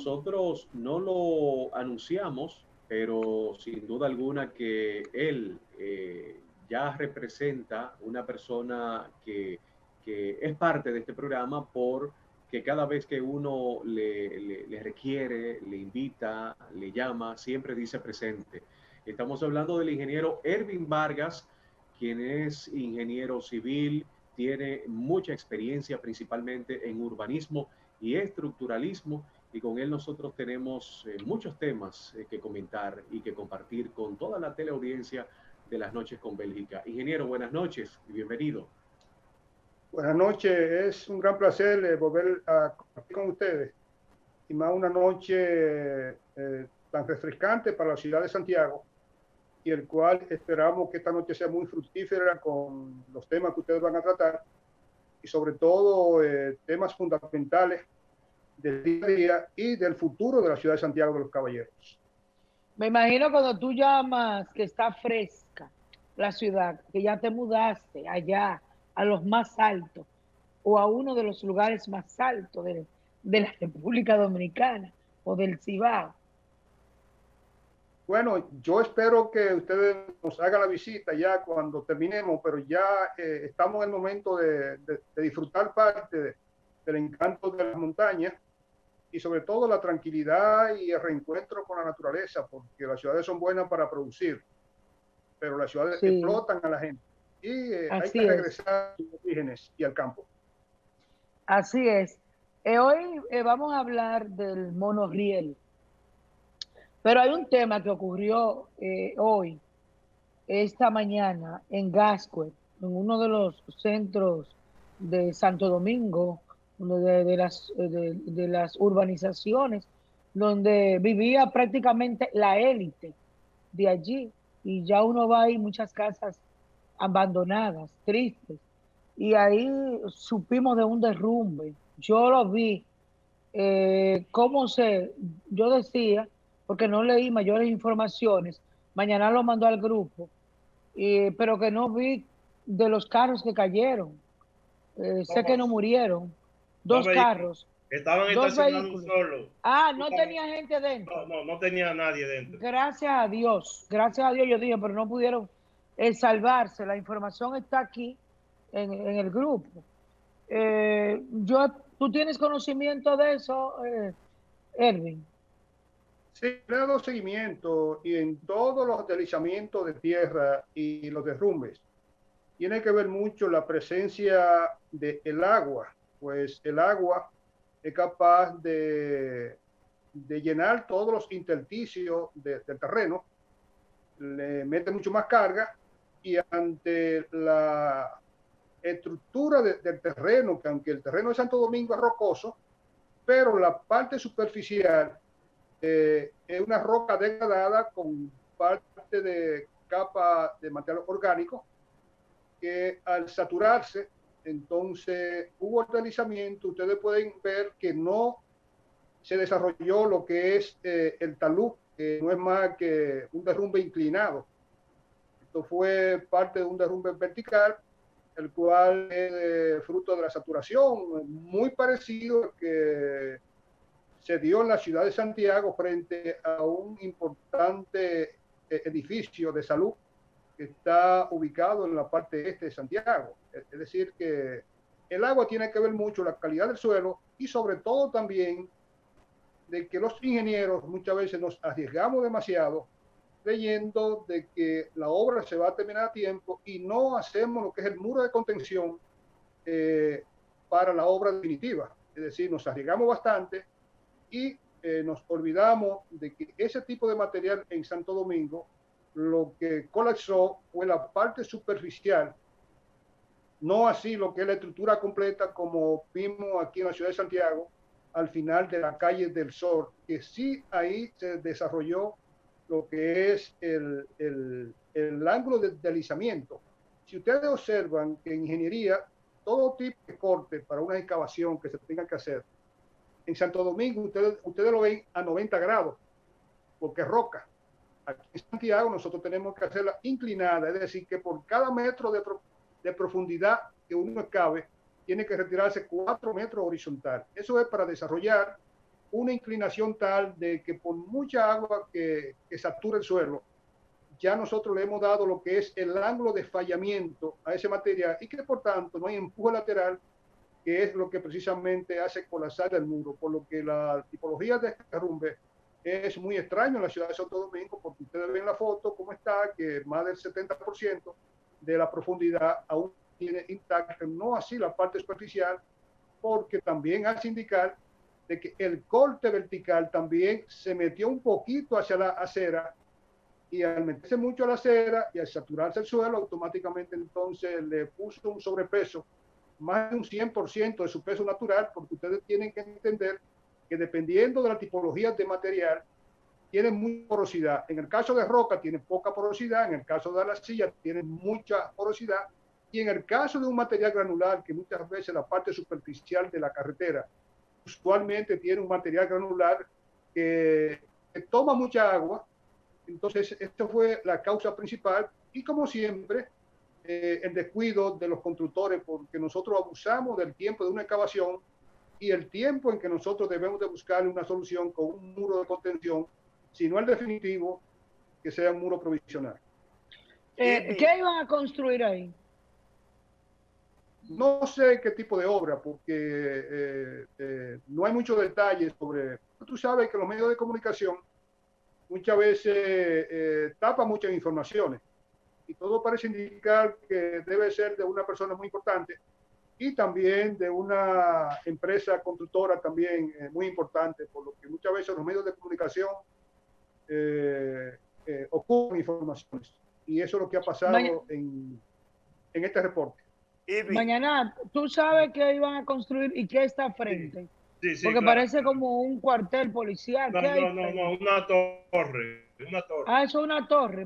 nosotros no lo anunciamos, pero sin duda alguna que él ya representa una persona que es parte de este programa por que cada vez que uno le requiere, le invita, le llama, siempre dice presente. Estamos hablando del ingeniero Ervin Vargas, quien es ingeniero civil, tiene mucha experiencia principalmente en urbanismo y estructuralismo, y con él nosotros tenemos muchos temas que comentar y que compartir con toda la teleaudiencia de las noches con Bélgica. Ingeniero, buenas noches y bienvenido. Buenas noches, es un gran placer volver a compartir con ustedes, y más una noche tan refrescante para la ciudad de Santiago, y el cual esperamos que esta noche sea muy fructífera con los temas que ustedes van a tratar, y sobre todo temas fundamentales del día a día y del futuro de la ciudad de Santiago de los Caballeros. Me imagino cuando tú llamas que está fresca la ciudad, que ya te mudaste allá a los más altos o a uno de los lugares más altos de la República Dominicana o del Cibao. Bueno, yo espero que ustedes nos hagan la visita ya cuando terminemos, pero ya estamos en el momento de disfrutar parte del encanto de las montañas y sobre todo la tranquilidad y el reencuentro con la naturaleza, porque las ciudades son buenas para producir, pero las ciudades explotan a la gente y hay que regresar a sus orígenes y al campo. Así es. Hoy vamos a hablar del monorriel, pero hay un tema que ocurrió hoy, esta mañana, en Gascue, en uno de los centros de Santo Domingo, de las urbanizaciones, donde vivía prácticamente la élite de allí, y ya uno va ahí, muchas casas abandonadas, tristes, y ahí supimos de un derrumbe. Yo lo vi, yo decía, porque no leí mayores informaciones, mañana lo mandó al grupo, pero que no vi de los carros que cayeron. Sé que no murieron. Dos carros. Estaban estacionando solo. Ah, no tenía gente dentro. No tenía nadie dentro. Gracias a Dios, yo dije, pero no pudieron salvarse. La información está aquí en el grupo. ¿Tú tienes conocimiento de eso, Ervin? Sí, le he dado seguimiento y en todos los deslizamientos de tierra y los derrumbes tiene que ver mucho la presencia del agua, pues el agua es capaz de llenar todos los intersticios del terreno, le mete mucho más carga, y ante la estructura del terreno, que aunque el terreno de Santo Domingo es rocoso, pero la parte superficial es una roca degradada con parte de capa de material orgánico que al saturarse, entonces hubo deslizamiento. Ustedes pueden ver que no se desarrolló lo que es el talud, que no es más que un derrumbe inclinado. Esto fue parte de un derrumbe vertical, el cual es fruto de la saturación, muy parecido al que se dio en la ciudad de Santiago frente a un importante edificio de salud que está ubicado en la parte este de Santiago. Es decir, que el agua tiene que ver mucho la calidad del suelo y sobre todo también de que los ingenieros muchas veces nos arriesgamos demasiado creyendo de que la obra se va a terminar a tiempo y no hacemos lo que es el muro de contención para la obra definitiva. Es decir, nos arriesgamos bastante y nos olvidamos de que ese tipo de material en Santo Domingo lo que colapsó fue la parte superficial, no así lo que es la estructura completa como vimos aquí en la ciudad de Santiago al final de la calle del Sol, que sí ahí se desarrolló lo que es el ángulo de deslizamiento. Si ustedes observan que en ingeniería todo tipo de corte para una excavación que se tenga que hacer, en Santo Domingo ustedes lo ven a 90 grados, porque es roca. Aquí en Santiago nosotros tenemos que hacerla inclinada, es decir, que por cada metro de profundidad que uno excabe, tiene que retirarse 4 metros horizontal. Eso es para desarrollar una inclinación tal de que por mucha agua que satura el suelo, ya nosotros le hemos dado lo que es el ángulo de fallamiento a ese material y que por tanto no hay empuje lateral, que es lo que precisamente hace colapsar el muro, por lo que la tipología de derrumbe es muy extraño en la ciudad de Santo Domingo, porque ustedes ven la foto, cómo está, que más del 70% de la profundidad aún tiene intacta, no así la parte superficial, porque también hace indicar de que el corte vertical también se metió un poquito hacia la acera, y al meterse mucho a la acera y al saturarse el suelo, automáticamente entonces le puso un sobrepeso, más de un 100% de su peso natural, porque ustedes tienen que entender que dependiendo de la tipología de material, tiene mucha porosidad. En el caso de roca tiene poca porosidad, en el caso de la silla tiene mucha porosidad, y en el caso de un material granular, que muchas veces la parte superficial de la carretera usualmente tiene un material granular que toma mucha agua. Entonces, esto fue la causa principal, y como siempre, el descuido de los constructores, porque nosotros abusamos del tiempo de una excavación y el tiempo en que nosotros debemos de buscar una solución con un muro de contención, si no el definitivo, que sea un muro provisional. ¿Qué iban a construir ahí? No sé qué tipo de obra, porque no hay muchos detalles sobre... Tú sabes que los medios de comunicación muchas veces tapan muchas informaciones, y todo parece indicar que debe ser de una persona muy importante y también de una empresa constructora también muy importante, por lo que muchas veces los medios de comunicación ocultan informaciones, y eso es lo que ha pasado en este reporte. Mañana, ¿tú sabes qué iban a construir y qué está frente? Sí, sí, porque claro, parece como un cuartel policial. No, ¿Qué hay? no, una torre. Ah, eso es una torre.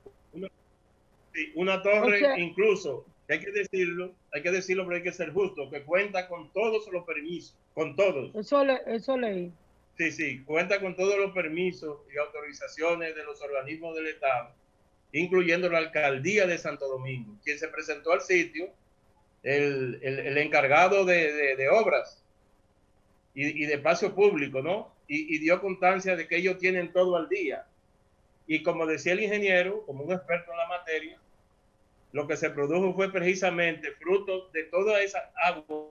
Una torre, O sea, incluso, hay que decirlo, pero hay que ser justo, que cuenta con todos los permisos, con todos. Eso leí. Sí, cuenta con todos los permisos y autorizaciones de los organismos del Estado, incluyendo la alcaldía de Santo Domingo, quien se presentó al sitio, el encargado de obras y de espacio público, ¿no? Y dio constancia de que ellos tienen todo al día. Y como decía el ingeniero, como un experto en la materia, lo que se produjo fue precisamente fruto de toda esa agua,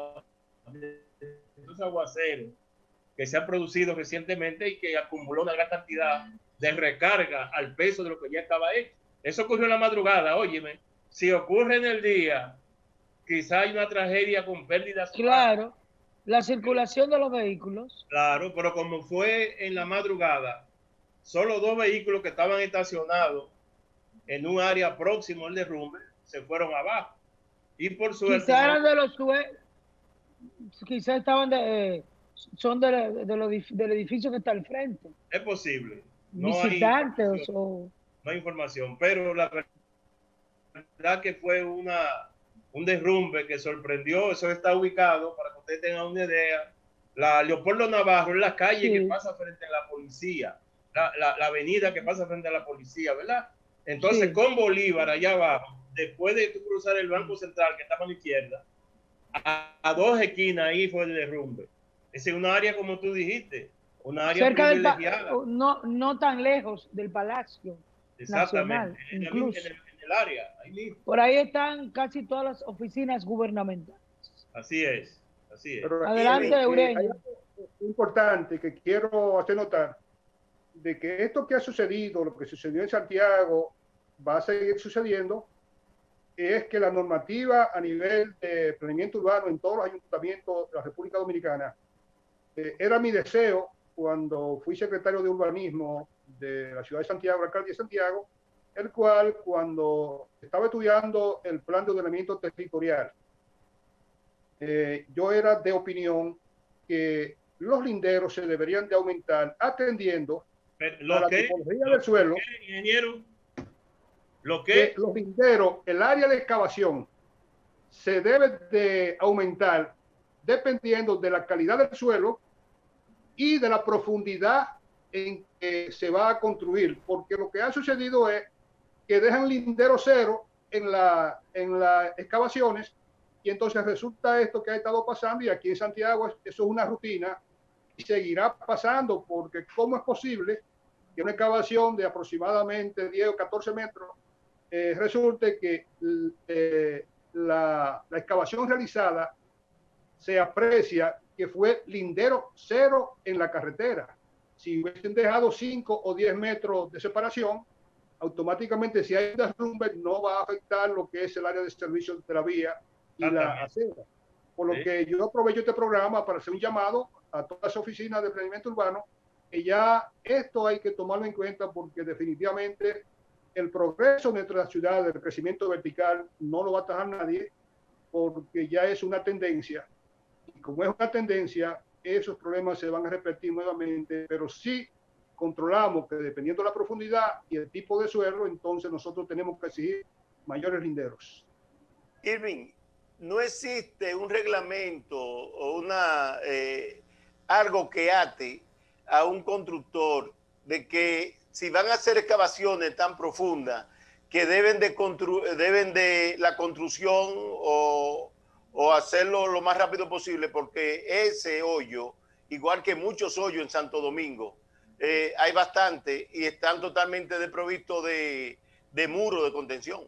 de esos aguaceros que se han producido recientemente y que acumuló una gran cantidad de recarga al peso de lo que ya estaba hecho. Eso ocurrió en la madrugada, óyeme. Si ocurre en el día, quizá hay una tragedia con pérdidas. Claro, la circulación de los vehículos. Claro, pero como fue en la madrugada, solo 2 vehículos que estaban estacionados en un área próximo al derrumbe se fueron abajo. Y por suerte... Quizá eran de los quizá estaban son del edificio que está al frente. Es posible. Visitantes no hay información, pero la verdad que fue un derrumbe que sorprendió. Eso está ubicado, para que ustedes tengan una idea, la Leopoldo Navarro es la calle que pasa frente a la policía, la avenida que pasa frente a la policía, ¿verdad? Entonces, con Bolívar allá abajo, después de tú cruzar el Banco Central que estaba a la izquierda, a 2 esquinas ahí fue el derrumbe. Es un área, como tú dijiste, una área cerca privilegiada. No tan lejos del Palacio Nacional, incluso. En el área, ahí mismo. Por ahí están casi todas las oficinas gubernamentales. Así es. Pero adelante, Eugenio. Hay algo importante que quiero hacer notar, de que esto que ha sucedido, lo que sucedió en Santiago, va a seguir sucediendo, es que la normativa a nivel de planeamiento urbano en todos los ayuntamientos de la República Dominicana, era mi deseo cuando fui secretario de urbanismo de la ciudad de Santiago, la alcaldía de Santiago, el cual cuando estaba estudiando el plan de ordenamiento territorial, yo era de opinión que los linderos se deberían de aumentar atendiendo a la tipología del suelo. Ingeniero, los linderos, el área de excavación se debe de aumentar dependiendo de la calidad del suelo y de la profundidad en que se va a construir, porque lo que ha sucedido es que dejan lindero cero en las excavaciones, y entonces resulta esto que ha estado pasando, y aquí en Santiago eso es una rutina, y seguirá pasando, porque ¿cómo es posible que una excavación de aproximadamente 10 o 14 metros resulte que la excavación realizada se aprecia que fue lindero cero en la carretera? Si hubiesen dejado 5 o 10 metros de separación, automáticamente si hay un derrumbe no va a afectar lo que es el área de servicio de la vía y la acera. Por lo que yo aprovecho este programa para hacer un llamado a todas las oficinas de planeamiento urbano, que ya esto hay que tomarlo en cuenta, porque definitivamente el progreso de nuestra ciudad, el crecimiento vertical, no lo va a atajar nadie, porque ya es una tendencia. Y como es una tendencia, esos problemas se van a repetir nuevamente, pero sí controlamos que dependiendo de la profundidad y el tipo de suelo, entonces nosotros tenemos que exigir mayores linderos. Irving, no existe un reglamento o algo que ate a un constructor de que si van a hacer excavaciones tan profundas que deben de la construcción o hacerlo lo más rápido posible, porque ese hoyo, igual que muchos hoyos en Santo Domingo, hay bastante y están totalmente desprovistos de muro de contención?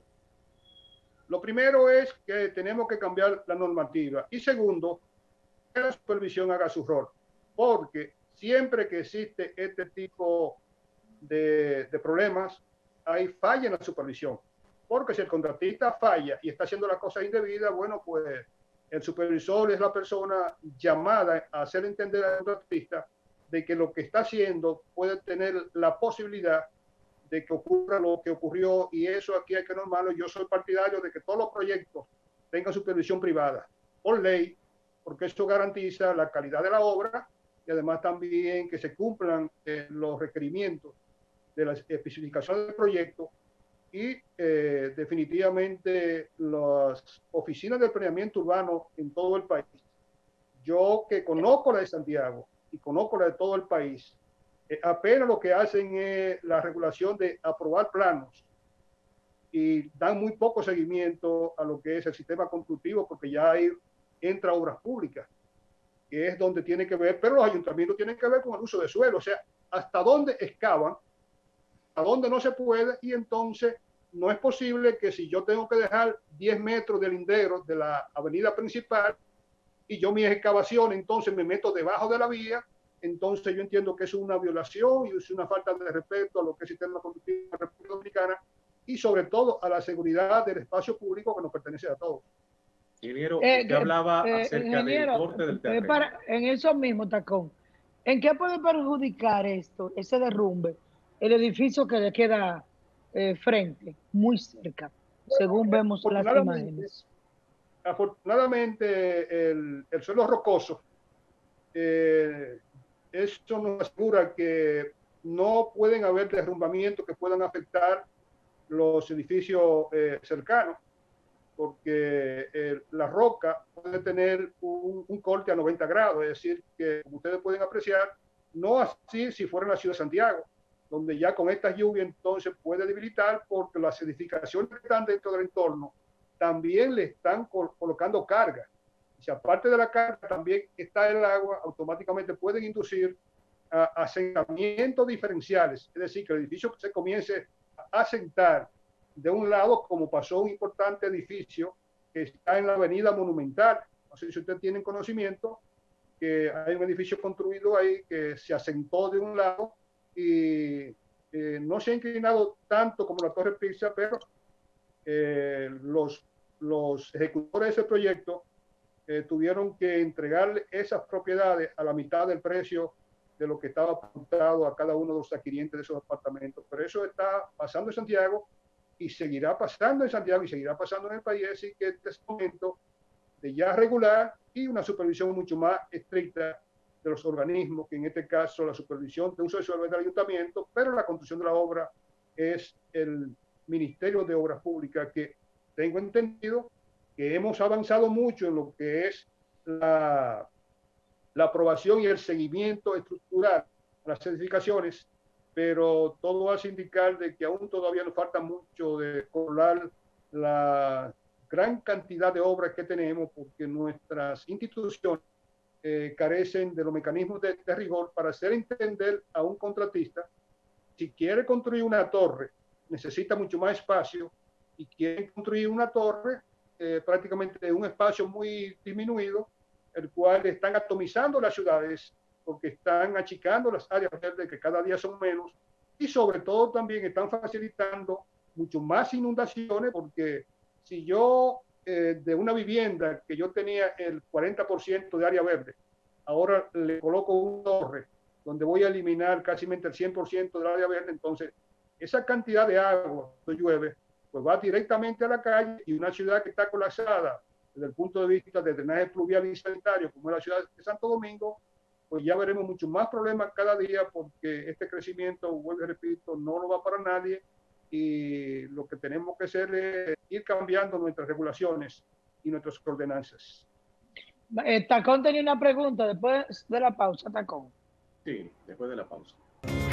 Lo primero es que tenemos que cambiar la normativa, y segundo, que la supervisión haga su rol, porque siempre que existe este tipo de problemas, hay falla en la supervisión, porque si el contratista falla y está haciendo las cosas indebidas, bueno, pues el supervisor es la persona llamada a hacer entender al contratista de que lo que está haciendo puede tener la posibilidad de que ocurra lo que ocurrió, y eso aquí hay que normarlo. Yo soy partidario de que todos los proyectos tengan supervisión privada por ley, porque eso garantiza la calidad de la obra y además también que se cumplan los requerimientos de las especificaciones del proyecto. Y definitivamente las oficinas de planeamiento urbano en todo el país, yo que conozco la de Santiago y conozco la de todo el país, apenas lo que hacen es la regulación de aprobar planos y dan muy poco seguimiento a lo que es el sistema constructivo, porque ya ahí entra obras públicas, que es donde tiene que ver, pero los ayuntamientos tienen que ver con el uso de suelo, o sea, hasta dónde excavan, a dónde no se puede, y entonces no es posible que si yo tengo que dejar 10 metros de lindero de la avenida principal y yo mi excavación entonces me meto debajo de la vía, entonces yo entiendo que es una violación y es una falta de respeto a lo que es el sistema constructivo de la República Dominicana y sobre todo a la seguridad del espacio público que nos pertenece a todos. Ingeniero, usted hablaba acerca del corte del terreno. En eso mismo, Tacón, ¿en qué puede perjudicar esto, ese derrumbe, el edificio que le queda frente, muy cerca, según vemos las imágenes? Afortunadamente, el suelo rocoso, eso nos asegura que no pueden haber derrumbamientos que puedan afectar los edificios cercanos, porque la roca puede tener un corte a 90 grados, es decir, que como ustedes pueden apreciar, no así si fuera en la ciudad de Santiago, donde ya con estas lluvias entonces puede debilitar, porque las edificaciones que están dentro del entorno también le están colocando carga. Y si aparte de la carga también está el agua, automáticamente pueden inducir a asentamientos diferenciales, es decir, que el edificio se comience a asentar de un lado, como pasó un importante edificio que está en la avenida Monumental. No sé si ustedes tienen conocimiento, que hay un edificio construido ahí que se asentó de un lado y no se ha inclinado tanto como la Torre Pizza, pero los ejecutores de ese proyecto tuvieron que entregarle esas propiedades a la mitad del precio de lo que estaba apuntado a cada uno de los adquirientes de esos apartamentos. Pero eso está pasando en Santiago y seguirá pasando en Santiago y seguirá pasando en el país, así que este es el momento de ya regular y una supervisión mucho más estricta de los organismos, que en este caso la supervisión de uso de suelo es del ayuntamiento, pero la construcción de la obra es el Ministerio de Obras Públicas, que tengo entendido que hemos avanzado mucho en lo que es la aprobación y el seguimiento estructural a las edificaciones, pero todo hace indicar de que aún todavía nos falta mucho de controlar la gran cantidad de obras que tenemos, porque nuestras instituciones carecen de los mecanismos de rigor para hacer entender a un contratista, si quiere construir una torre, necesita mucho más espacio, y quiere construir una torre prácticamente de un espacio muy disminuido, el cual están atomizando las ciudades, porque están achicando las áreas verdes que cada día son menos, y sobre todo también están facilitando mucho más inundaciones, porque si yo de una vivienda que yo tenía el 40% de área verde, ahora le coloco una torre donde voy a eliminar casi el 100% del área verde, entonces esa cantidad de agua que llueve pues va directamente a la calle, y una ciudad que está colapsada desde el punto de vista de drenaje pluvial y sanitario, como es la ciudad de Santo Domingo, pues ya veremos muchos más problemas cada día, porque este crecimiento, vuelvo y repito, no lo va para nadie, y lo que tenemos que hacer es ir cambiando nuestras regulaciones y nuestras ordenanzas. Tacón tenía una pregunta después de la pausa, Tacón. Sí, después de la pausa.